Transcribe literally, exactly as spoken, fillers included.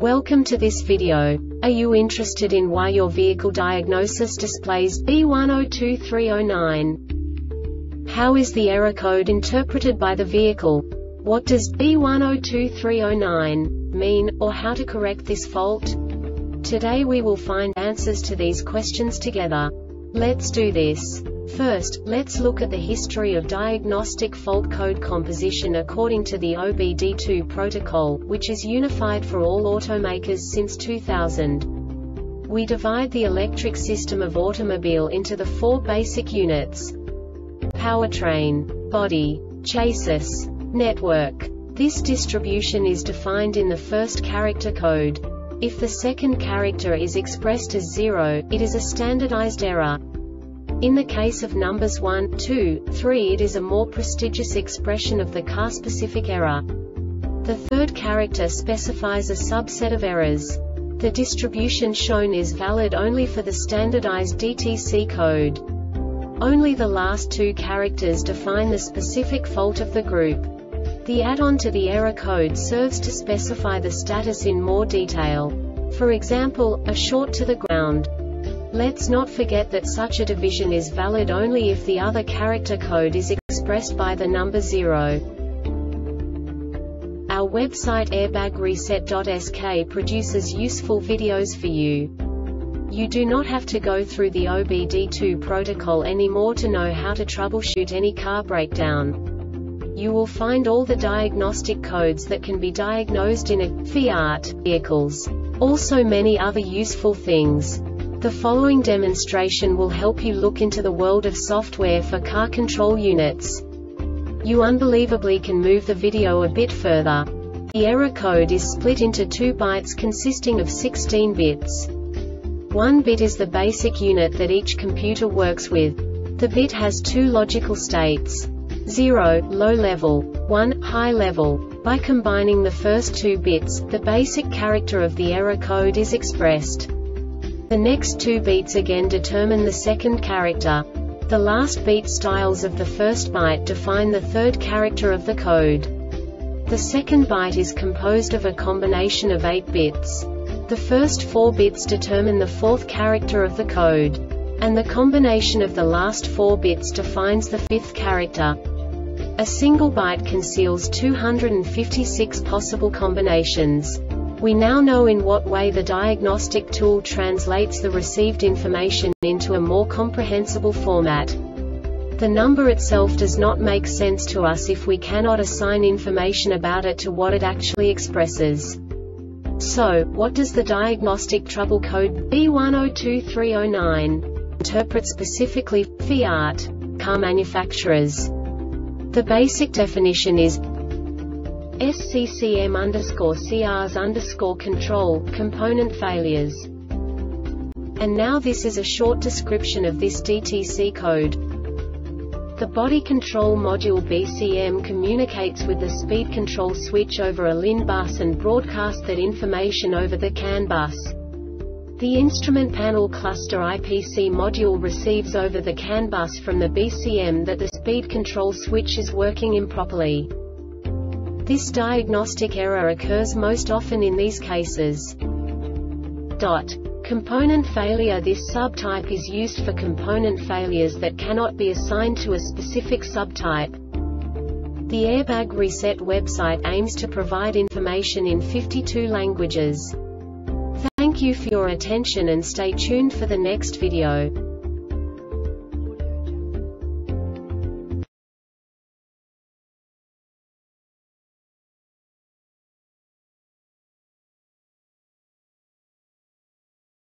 Welcome to this video. Are you interested in why your vehicle diagnosis displays B one zero two three zero nine? How is the error code interpreted by the vehicle? What does B one zero two three zero nine mean, or how to correct this fault? Today we will find answers to these questions together. Let's do this. First, let's look at the history of diagnostic fault code composition according to the O B D two protocol, which is unified for all automakers since two thousand. We divide the electric system of automobile into the four basic units: powertrain, body, chassis, network. This distribution is defined in the first character code. If the second character is expressed as zero, it is a standardized error. In the case of numbers one, two, three, it is a more prestigious expression of the car-specific error. The third character specifies a subset of errors. The distribution shown is valid only for the standardized D T C code. Only the last two characters define the specific fault of the group. The add-on to the error code serves to specify the status in more detail. For example, a short to the ground. Let's not forget that such a division is valid only if the other character code is expressed by the number zero. Our website airbag reset dot S K produces useful videos for you. You do not have to go through the O B D two protocol anymore to know how to troubleshoot any car breakdown. You will find all the diagnostic codes that can be diagnosed in a Fiat vehicles. Also many other useful things. The following demonstration will help you look into the world of software for car control units. You unbelievably can move the video a bit further. The error code is split into two bytes consisting of sixteen bits. One bit is the basic unit that each computer works with. The bit has two logical states: zero, low level, one, high level. By combining the first two bits, the basic character of the error code is expressed. The next two beats again determine the second character. The last beat styles of the first byte define the third character of the code. The second byte is composed of a combination of eight bits. The first four bits determine the fourth character of the code. And the combination of the last four bits defines the fifth character. A single byte conceals two hundred fifty-six possible combinations. We now know in what way the diagnostic tool translates the received information into a more comprehensible format. The number itself does not make sense to us if we cannot assign information about it to what it actually expresses. So, what does the diagnostic trouble code B one zero two three zero nine interpret specifically for Fiat car manufacturers? The basic definition is S C C M underscore C Rs underscore control, component failures. And now this is a short description of this D T C code. The body control module B C M communicates with the speed control switch over a L I N bus and broadcasts that information over the C A N bus. The instrument panel cluster I P C module receives over the C A N bus from the B C M that the speed control switch is working improperly. This diagnostic error occurs most often in these cases. Dot. Component failure. This subtype is used for component failures that cannot be assigned to a specific subtype. The Airbag Reset website aims to provide information in fifty-two languages. Thank you for your attention and stay tuned for the next video.